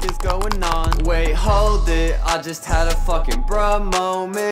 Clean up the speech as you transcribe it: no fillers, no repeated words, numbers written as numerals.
fuck is going on? Wait, hold it, I just had a fucking bruh moment.